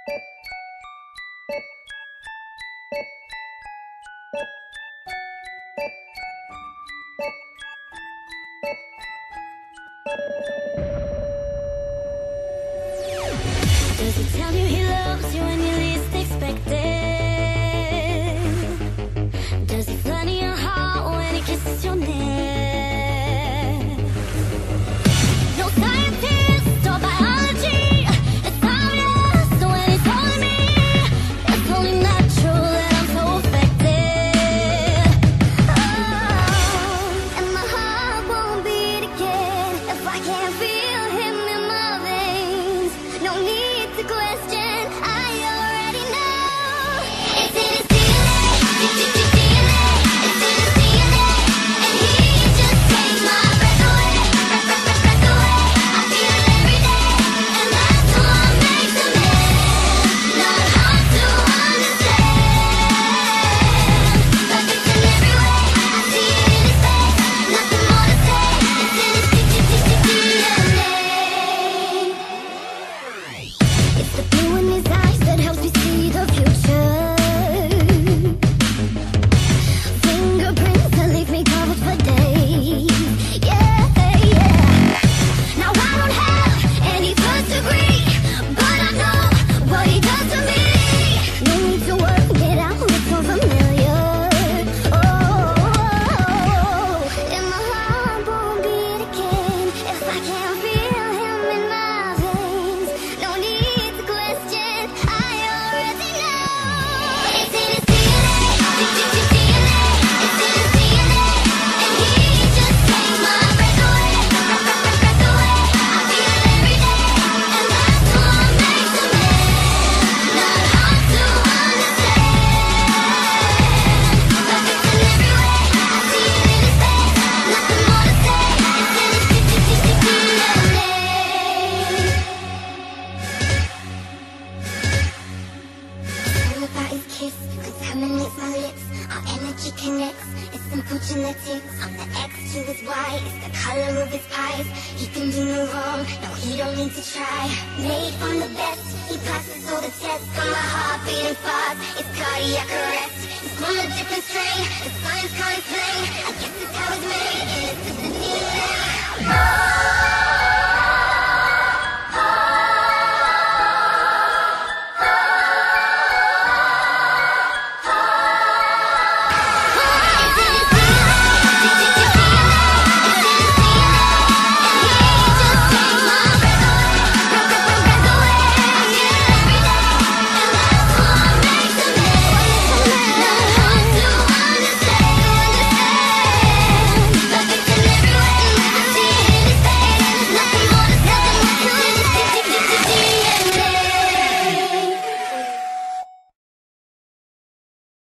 Does he tell you he loves you when you least expect it? Does he flutter your heart when he kisses your neck? No scientist or biology, it's obvious when he's holding me. It's only natural that I'm so affected. Oh, and my heart won't beat again if I can't feel him in my veins. No need to question, I already know. It's in his DNA, it's in his DNA, and he just takes my breath away, breath away. I feel it every day, and that's what makes a man. Not hard to understand, perfect in every way. I see it in his face, nothing more to say. It's in his DNA. It's the blue in his eyes that helps me see the future. Fingerprints that leave me covered for days. Yeah, yeah. Now I don't have any first degree, but I know what he does to me. No need to work it out, it's so familiar. Oh, and my heart won't beat again if I can't feel him in my veins. No need to question, I already know. It's in his DNA, it's in his DNA, and he just takes my breath away, breath away. I feel it every day, and that's what makes a man. Not hard to understand, perfect in every way. I see it in his face, nothing more to say. It's in his DNA. All about his kiss contaminates my lips. Our energy connects. It's simple genetics. I'm the X to his Y. It's the color of his eyes. He can do no wrong. No, he don't need to try. Made from the best. He passes all the tests. Got my heart beating fast. It's cardiac arrest. It's from a different strain. The science can't explain. I guess it's how it's made. And it's just the DNA.